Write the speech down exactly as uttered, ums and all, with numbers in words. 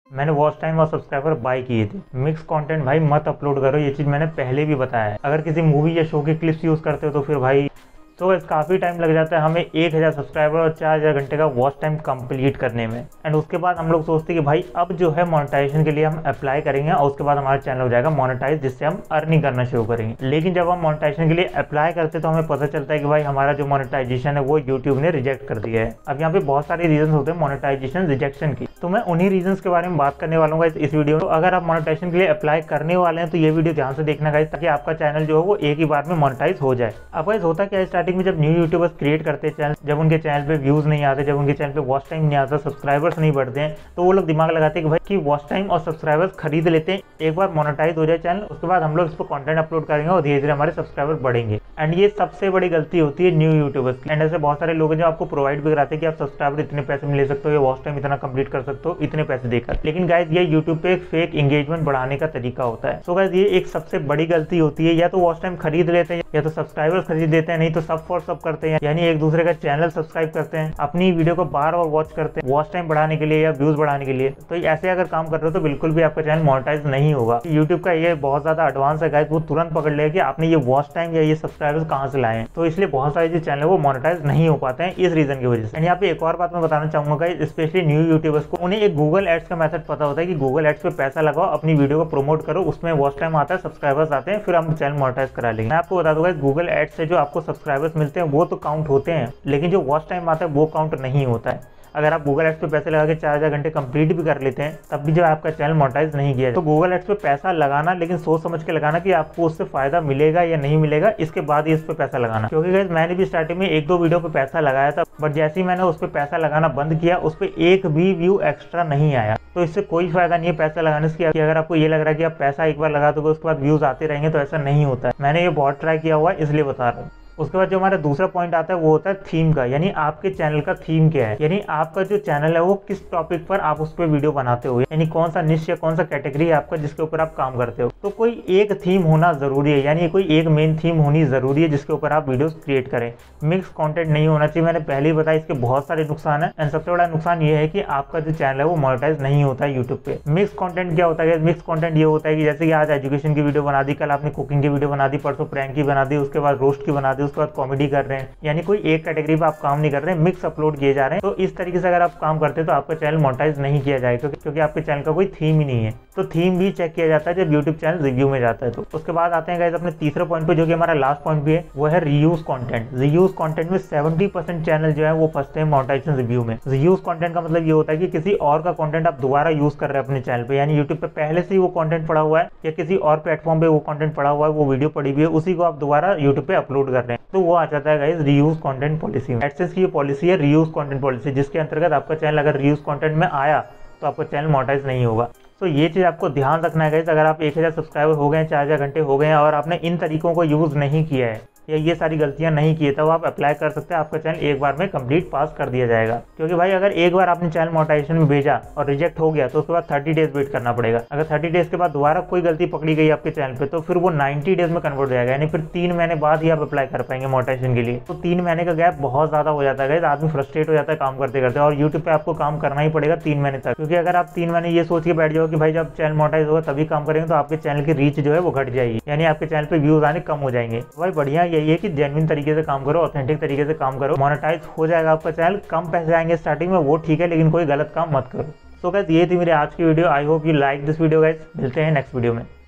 मैंने watch time और subscriber buy किए थे। मिक्स कंटेंट भाई मत अपलोड करो, ये चीज़ मैंने पहले भी बताया है। अगर किसी मूवी या शो के क्लिप्स यूज़ करते हो तो फिर भाई तो so, काफ़ी टाइम लग जाता है हमें एक हज़ार सब्सक्राइबर और चार हज़ार घंटे का वॉच टाइम कंप्लीट करने में। एंड उसके बाद हम लोग सोचते हैं कि भाई अब जो है मोनेटाइजेशन के लिए हम अप्लाई करेंगे और उसके बाद हमारा चैनल हो जाएगा मोनेटाइज, जिससे हम अर्निंग करना शुरू करेंगे। लेकिन जब हम मोनेटाइजेशन के लिए अप्लाई करते तो हमें पता चलता है कि भाई हमारा जो मोनेटाइजेशन है वो यूट्यूब ने रिजेक्ट कर दिया है। अब यहाँ पे बहुत सारे रीजन होते हैं मोनेटाइजेशन रिजेक्शन की, तो मैं उन्हीं रीजन के बारे में बात करने वाला हूँ इस वीडियो में। तो अगर आप मोनेटाइजेशन के लिए अप्लाई करने वाले हैं तो ये वीडियो ध्यान से देखना गाइस, ताकि आपका चैनल जो है वो एक ही बार में मोनेटाइज हो जाए। अब गाइस होता क्या है, स्टार्टिंग में जब न्यू यूट्यूबर्स क्रिएट करते हैं चैनल, जब उनके चैनल पे व्यूज नहीं आते, जब उनके चैनल पे वॉच टाइम नहीं आता, सब्सक्राइबर्स नहीं बढ़ते हैं, तो वो लोग दिमाग लगाते हैं कि भाई कि वॉच टाइम और सब्सक्राइबर्स खरीद लेते हैं, एक बार मोनेटाइज हो जाए चैनल, उसके बाद हम लोग इस पर कंटेंट अपलोड करेंगे और धीरे धीरे हमारे सब्सक्राइबर बढ़ेंगे। एंड ये सबसे बड़ी गलती होती है न्यू यूट्यूबर्स की। एंड ऐसे बहुत सारे लोग हैं जो आपको प्रोवाइड भी कराते हैं कि आप सब्सक्राइबर इतने पैसे में ले सकते हो या वॉच टाइम इतना कंप्लीट कर सकते हो इतने पैसे देकर। लेकिन गाइज ये यूट्यूब पे एक फेक एंगेजमेंट बढ़ाने का तरीका होता है। सो गाइज ये एक सबसे बड़ी गलती होती है, या तो वॉच टाइम खरीद लेते हैं या तो सब्सक्राइबर्स खरीद लेते हैं, नहीं तो सब फॉर सब करते हैं, यानी एक दूसरे का चैनल सब्सक्राइब करते हैं, अपनी वीडियो को बार बार वॉच करते हैं वॉच टाइम बढ़ाने के लिए या व्यूज बढ़ाने के लिए। तो ऐसे अगर काम कर रहे हो तो बिल्कुल भी आपका चैनल मोनेटाइज नहीं होगा। यूट्यूब का ये बहुत ज्यादा एडवांस है गाइस, वो तुरंत पकड़ लेगा कि आपने ये वॉच टाइम या ये सब्सक्राइबर्स कहाँ से लाए हैं। तो इसलिए बहुत सारे जो चैनल है वो मोनेटाइज नहीं हो पाते हैं इस रीजन की वजह से। एंड यहाँ पे एक और बात मैं बताना चाहूंगा गाइस, स्पेशली न्यू यूट्यूबर्स को, उन्हें एक गूगल एड्स का मेथड पता होता है कि गूगल एड्स पे पैसा लगाओ, अपनी वीडियो को प्रमोट करो, उसमें वॉच टाइम आता है, सब्सक्राइबर्स आते हैं, फिर हम चैनल मोनेटाइज करा लेंगे। मैं आपको बता दूंगा गूगल एड्स से जो आपको सब्सक्राइबर्स मिलते हैं वो तो काउंट होते हैं, लेकिन जो वॉच टाइम आता है वो काउंट नहीं होता है। अगर आप गूगल एड्स पे पैसे लगा के चार हजार घंटे कंप्लीट भी कर लेते हैं तब भी जो आपका चैनल मोनेटाइज नहीं किया। तो गूगल एड्स पे पैसा लगाना, लेकिन सोच समझ के लगाना कि आपको उससे फायदा मिलेगा या नहीं मिलेगा, इसके बाद ही इस पे पैसा लगाना। क्योंकि गाइस मैंने भी स्टार्टिंग में एक दो वीडियो पे पैसा लगाया था, बट जैसे ही मैंने उस पर पैसा लगाना बंद किया उस पर एक भी व्यू एक्स्ट्रा नहीं आया। तो इससे कोई फायदा नहीं है पैसा लगाने से। अगर आपको ये लग रहा है कि आप पैसा एक बार लगा दोगे उसके बाद व्यूज आते रहेंगे, तो ऐसा नहीं होता है। मैंने ये बहुत ट्राई किया हुआ है, इसलिए बता रहा हूँ। उसके बाद जो हमारा दूसरा पॉइंट आता है वो होता है थीम का, यानी आपके चैनल का थीम क्या है, यानी आपका जो चैनल है वो किस टॉपिक पर आप उस पर वीडियो बनाते हो, यानी कौन सा निश या कौन सा कैटेगरी है आपका जिसके ऊपर आप काम करते हो। तो कोई एक थीम होना जरूरी है, यानी कोई एक मेन थीम होनी जरूरी है जिसके ऊपर आप वीडियोस क्रिएट करें। मिक्स कंटेंट नहीं होना चाहिए, मैंने पहले ही बताया इसके बहुत सारे नुकसान है। एंड सबसे बड़ा नुकसान ये है कि आपका जो चैनल है वो मोनेटाइज नहीं होता है यूट्यूब पे। मिक्स कंटेंट क्या होता है? मिक्स कंटेंट ये होता है कि जैसे कि आज एजुकेशन की वीडियो बना दी, कल आपने कुकिंग की वीडियो बना दी, परसों प्रैंक की बना दी, उसके बाद रोस्ट की बना दी, उसके बाद कॉमेडी कर रहे हैं, यानी कोई एक कैटेगरी पे आप काम नहीं कर रहे हैं, मिक्स अपलोड किए जा रहे हैं। तो इस तरीके से अगर आप काम करते हैं तो आपका चैनल मोनेटाइज नहीं किया जाएगा, क्योंकि क्योंकि आपके चैनल का कोई थीम ही नहीं है। तो थीम भी चेक किया जाता है जब यूट्यूब चैनल रिव्यू में जाता है। तो उसके बाद आते हैं गाइस अपने तीसरे पॉइंट पे, जो कि हमारा लास्ट पॉइंट भी है, वो है रीयूज कंटेंट। रीयूज कंटेंट में सेवेंटी परसेंट चैनल जो है वो फंसते हैं मोनेटाइजेशन रिव्यू में। रीयूज कंटेंट का मतलब ये होता है कि किसी और का कंटेंट आप दोबारा यूज कर रहे हैं अपने चैनल पे, यानी यूट्यूब पे पहले से ही वो कंटेंट पड़ा हुआ है या किसी और प्लेटफॉर्म पे वो कंटेंट पड़ा हुआ है, वो वीडियो पड़ी हुई है, उसी को आप दोबारा यूट्यूब पे अपलोड कर रहे हैं, तो वो आ जाता है गाइस रीयूज कंटेंट पॉलिसी में। एडसेंस की ये पॉलिसी है रीयूज कंटेंट पॉलिसी, जिसके अंतर्गत आपका चैनल अगर रीयूज कंटेंट में आया तो आपका चैनल मोनेटाइज नहीं होगा। तो ये चीज़ आपको ध्यान रखना है गाइस। अगर आप एक हज़ार सब्सक्राइबर हो गए, चार हज़ार घंटे हो गए हैं और आपने इन तरीकों को यूज़ नहीं किया है या ये सारी गलतियां नहीं की है, तो आप अप्लाई कर सकते हैं, आपका चैनल एक बार में कंप्लीट पास कर दिया जाएगा। क्योंकि भाई अगर एक बार आपने चैनल मोनेटाइजेशन में भेजा और रिजेक्ट हो गया तो उसके बाद थर्टी डेज वेट करना पड़ेगा। अगर थर्टी डेज के बाद दोबारा कोई गलती पकड़ी गई आपके चैनल पे तो फिर वो नाइन्टी डेज में कन्वर्ट हो जाएगा, यानी फिर तीन महीने बाद ही आप अप्लाई कर पाएंगे मोनेटाइजेशन के लिए। तो तीन महीने का गैप बहुत ज्यादा हो जाता है, आदमी फ्रस्ट्रेट हो जाता है काम करते करते, और यूट्यूब पे आपको काम करना ही पड़ेगा तीन महीने तक। क्योंकि अगर आप तीन महीने ये सोच के बैठ जाओ कि भाई जब चैनल मोनेटाइज होगा तभी काम करेंगे, तो आपके चैनल की रीच जो है वो घट जाएगी, यानी आपके चैनल पे व्यूज आने कम हो जाएंगे। भाई बढ़िया यही है कि जेन्युइन तरीके से काम करो, ऑथेंटिक तरीके से काम करो, मोनेटाइज हो जाएगा आपका चैनल। कम पैसे आएंगे स्टार्टिंग में, वो ठीक है, लेकिन कोई गलत काम मत करो। सो गाइस ये थी मेरी आज की video. I hope you like this video guys. मिलते हैं नेक्स्ट वीडियो में।